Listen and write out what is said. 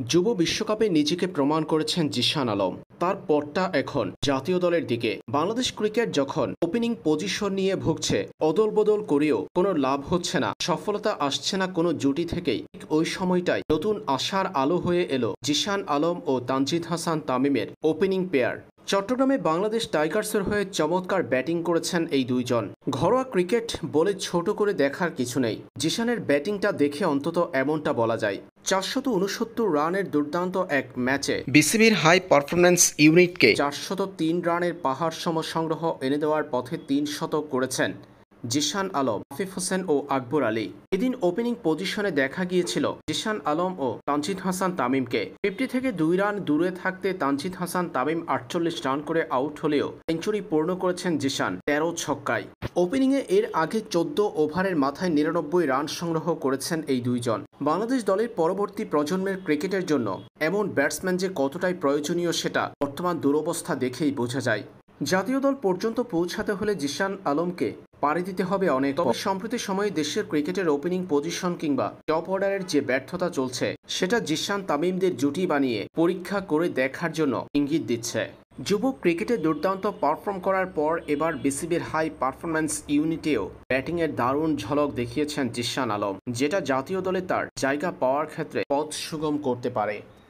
যুব বিশ্বকাপে নিজেকে প্রমাণ করেছেন জিশান আলম। তার পথটা এখন জাতীয় দলের দিকে। বাংলাদেশ ক্রিকেট যখন ওপেনিং পজিশন নিয়ে ভুগছে, অদল বদল করেও কোনো লাভ হচ্ছে না, সফলতা আসছে না কোনো জুটি থেকেই, ঠিক ওই সময়টাই নতুন আশার আলো হয়ে এলো জিশান আলম ও তানজিদ হাসান তামিমের ওপেনিং পেয়ার। চট্টগ্রামে বাংলাদেশ টাইগার্সের হয়ে চমৎকার ব্যাটিং করেছেন এই দুইজন। ঘরোয়া ক্রিকেট বলে ছোট করে দেখার কিছু নেই, জিশানের ব্যাটিংটা দেখে অন্তত এমনটা বলা যায়। 469 রানের দুর্দান্ত এক ম্যাচে বিসিবির হাই পারফরম্যান্স ইউনিটকে 403 রানের পাহাড় সম সংগ্রহ এনে দেওয়ার পথে 3 শতক করেছেন জিশান আলম, আফিফ হোসেন ও আকবর আলী। এদিন ওপেনিং পজিশনে দেখা গিয়েছিল জিশান আলম ও তানজিদ হাসান তামিমকে। 50 থেকে 2 রান দূরে থাকতে তানজিদ হাসান তামিম 48 রান করে আউট হলেও সেঞ্চুরি পূর্ণ করেছেন জিশান 13 ছক্কায়। ওপেনিংয়ে এর আগে 14 ওভারের মাথায় 99 রান সংগ্রহ করেছেন এই দুইজন। বাংলাদেশ দলের পরবর্তী প্রজন্মের ক্রিকেটের জন্য এমন ব্যাটসম্যান যে কতটাই প্রয়োজনীয় সেটা বর্তমান দুরবস্থা দেখেই বোঝা যায়। জাতীয় দল পর্যন্ত পৌঁছাতে হলে জিশান আলমকে পাড়ি দিতে হবে অনেক। তবে সম্প্রতি সময়ে দেশের ক্রিকেটের ওপেনিং পজিশন কিংবা টপ অর্ডারের যে ব্যর্থতা চলছে, সেটা জিশান তামিমদের জুটি বানিয়ে পরীক্ষা করে দেখার জন্য ইঙ্গিত দিচ্ছে। যুব ক্রিকেটে দুর্দান্ত পারফর্ম করার পর এবার বিসিবির হাই পারফরম্যান্স ইউনিটেও ব্যাটিংয়ের দারুণ ঝলক দেখিয়েছেন জিশান আলম, যেটা জাতীয় দলে তার জায়গা পাওয়ার ক্ষেত্রে পথ সুগম করতে পারে।